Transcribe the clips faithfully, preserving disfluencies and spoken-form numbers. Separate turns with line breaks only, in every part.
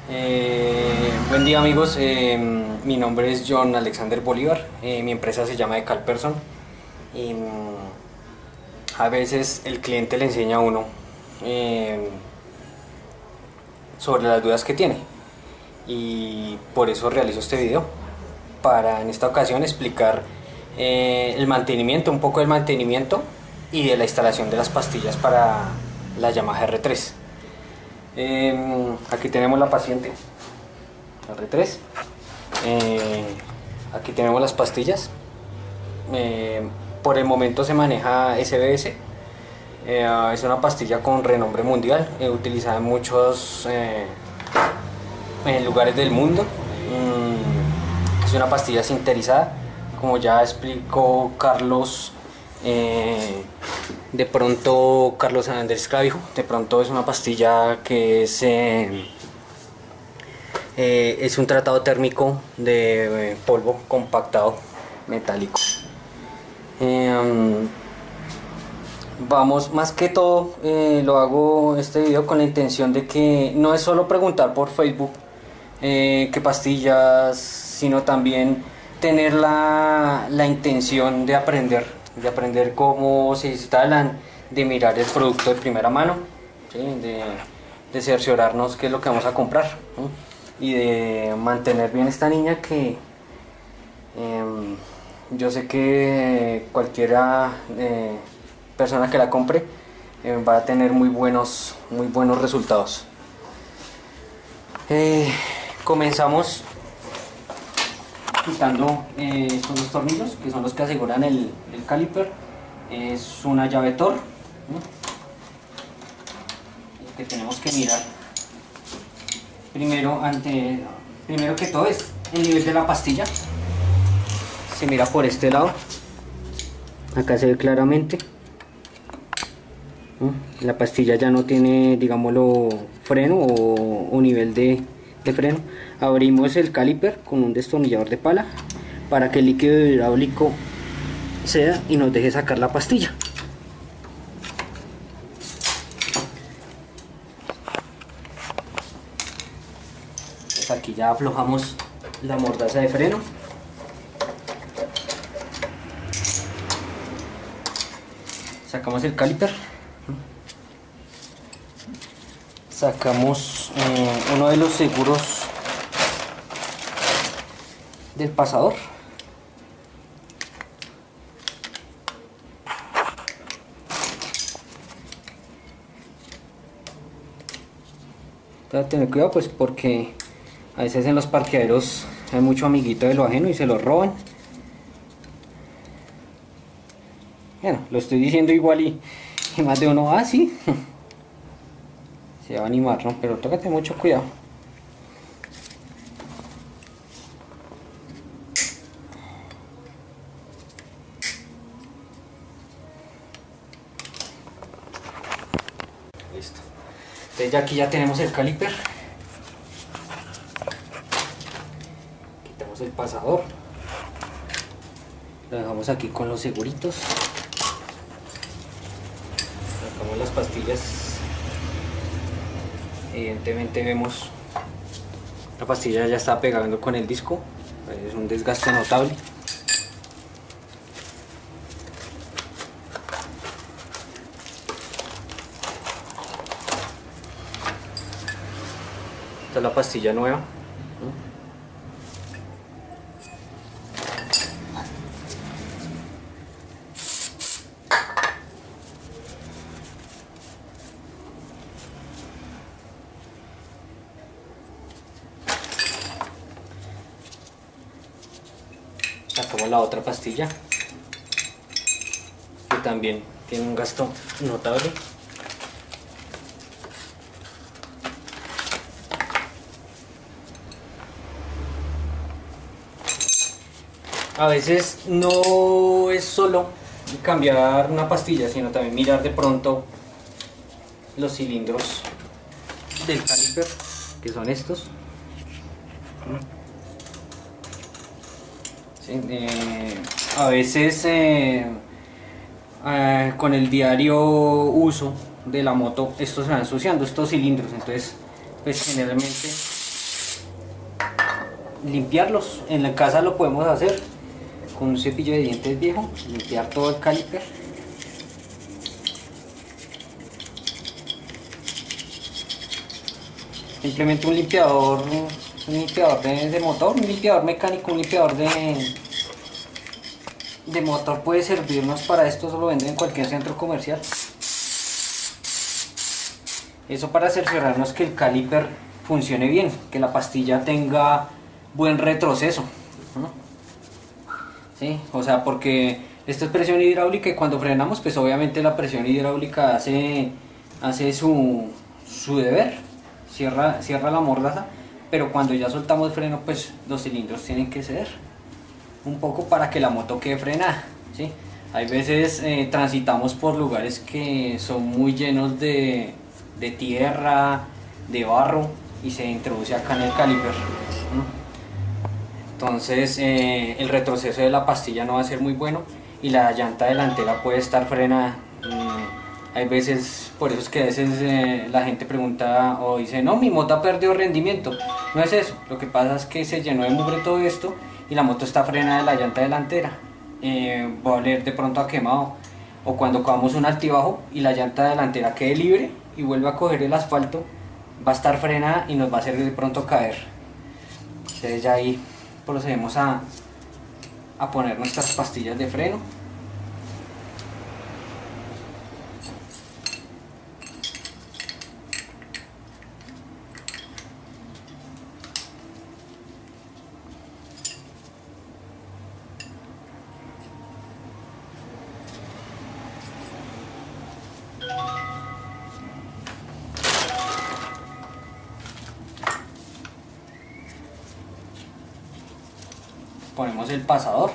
Eh, buen día amigos, eh, mi nombre es John Alexander Bolívar, eh, mi empresa se llama Decalperson y mm, a veces el cliente le enseña a uno eh, sobre las dudas que tiene y por eso realizo este video para en esta ocasión explicar eh, el mantenimiento, un poco del mantenimiento y de la instalación de las pastillas para la Yamaha R tres. Eh, aquí tenemos la paciente R tres, eh, aquí tenemos las pastillas. Eh, por el momento se maneja S B S, eh, es una pastilla con renombre mundial, eh, utilizada en muchos eh, en lugares del mundo. Mm, es una pastilla sinterizada, como ya explicó Carlos. Eh, de pronto Carlos Andrés Clavijo, de pronto es una pastilla que es, eh, eh, es un tratado térmico de eh, polvo compactado metálico. Eh, vamos, más que todo eh, lo hago este video con la intención de que no es solo preguntar por Facebook eh, qué pastillas, sino también tener la, la intención de aprender de aprender cómo se instalan, de mirar el producto de primera mano, ¿sí? de, de cerciorarnos qué es lo que vamos a comprar, ¿no? Y de mantener bien esta niña que eh, yo sé que cualquiera eh, persona que la compre eh, va a tener muy buenos, muy buenos resultados. Eh, comenzamos quitando eh, estos dos tornillos que son los que aseguran el, el caliper. Es una llave Tor, ¿no? Que tenemos que mirar primero, ante, primero que todo es el nivel de la pastilla. Se mira por este lado, acá se ve claramente, ¿no? La pastilla ya no tiene, digámoslo, freno o, o nivel de, de freno. Abrimos el caliper con un destornillador de pala para que el líquido hidráulico ceda y nos deje sacar la pastilla. Pues aquí ya aflojamos la mordaza de freno. Sacamos el caliper. Sacamos eh, uno de los seguros del pasador. Hay que tener cuidado pues porque a veces en los parqueaderos hay mucho amiguito de lo ajeno y se lo roban. Bueno, lo estoy diciendo igual y, y más de uno, ah sí, se va a animar, ¿no? Pero tócate mucho cuidado. Listo. Entonces ya aquí ya tenemos el caliper. Quitamos el pasador. Lo dejamos aquí con los seguritos. Sacamos las pastillas. Evidentemente vemos la pastilla ya está pegando con el disco. Es un desgaste notable. Esta es la pastilla nueva. Sacamos la otra pastilla que también tiene un gasto notable. A veces no es solo cambiar una pastilla, sino también mirar de pronto los cilindros del caliper, que son estos. Sí, eh, a veces eh, eh, con el diario uso de la moto estos se van ensuciando, estos cilindros, entonces pues generalmente limpiarlos. En la casa lo podemos hacer con un cepillo de dientes viejo, limpiar todo el caliper. Simplemente un limpiador, un limpiador de, de motor, un limpiador mecánico, un limpiador de, de motor puede servirnos para esto, se lo venden en cualquier centro comercial. Eso para cerciorarnos que el caliper funcione bien, que la pastilla tenga buen retroceso, ¿no? ¿Sí? O sea, porque esto es presión hidráulica y cuando frenamos, pues obviamente la presión hidráulica hace, hace su, su deber, cierra, cierra la mordaza, pero cuando ya soltamos el freno, pues los cilindros tienen que ceder un poco para que la moto quede frenada, ¿sí? Hay veces eh, transitamos por lugares que son muy llenos de, de tierra, de barro, y se introduce acá en el caliper, ¿no? Entonces eh, el retroceso de la pastilla no va a ser muy bueno y la llanta delantera puede estar frenada. Mm, hay veces, por eso es que a veces eh, la gente pregunta o dice, no, mi moto ha perdido rendimiento. No es eso, lo que pasa es que se llenó de mugre todo esto y la moto está frenada de la llanta delantera. Eh, va a oler de pronto a quemado, o cuando cogamos un altibajo y la llanta delantera quede libre y vuelva a coger el asfalto, va a estar frenada y nos va a hacer de pronto caer. Entonces ya ahí procedemos a, a poner nuestras pastillas de freno. Ponemos el pasador.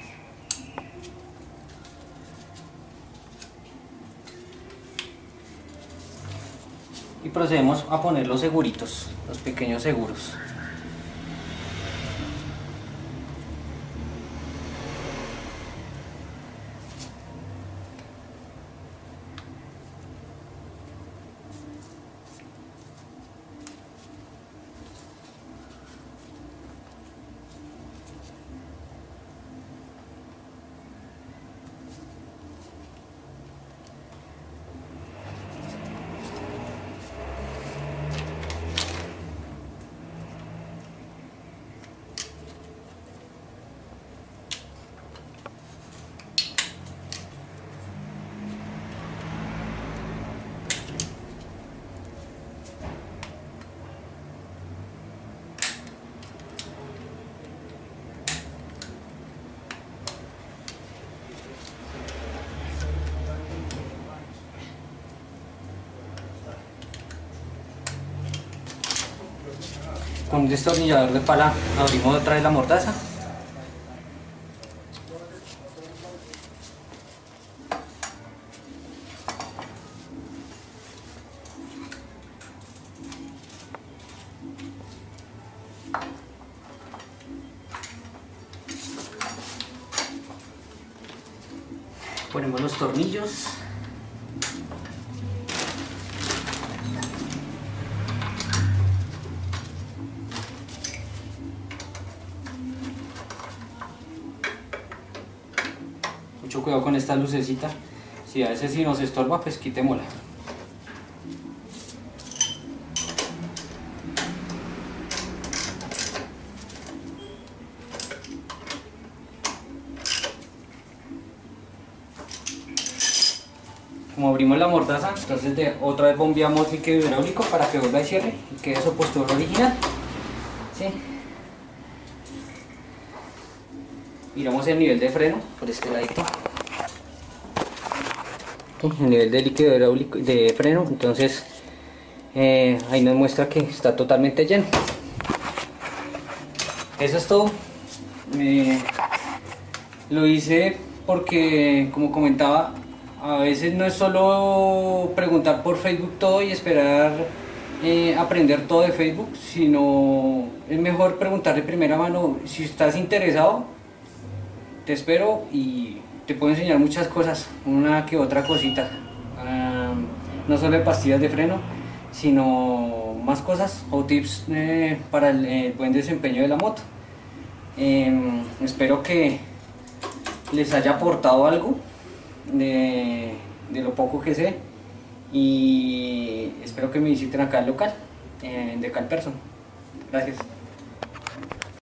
Y procedemos a poner los seguritos, los pequeños seguros. Con un destornillador de pala abrimos otra vez la mordaza. Ponemos los tornillos. Mucho cuidado con esta lucecita, si a veces si nos estorba, pues quitémosla. Como abrimos la mordaza, entonces de, otra vez bombeamos líquido hidráulico para que vuelva y cierre y quede su postura original, ¿sí? Miramos el nivel de freno por este ladito, el nivel de líquido hidráulico de freno, entonces eh, ahí nos muestra que está totalmente lleno. Eso es todo. Eh, lo hice porque, como comentaba, a veces no es solo preguntar por Facebook todo y esperar eh, aprender todo de Facebook, sino es mejor preguntar de primera mano. Si estás interesado, te espero y te puedo enseñar muchas cosas, una que otra cosita, um, no solo de pastillas de freno, sino más cosas o tips eh, para el, el buen desempeño de la moto. Eh, espero que les haya aportado algo de, de lo poco que sé, y espero que me visiten acá al local eh, de Calperson. Gracias.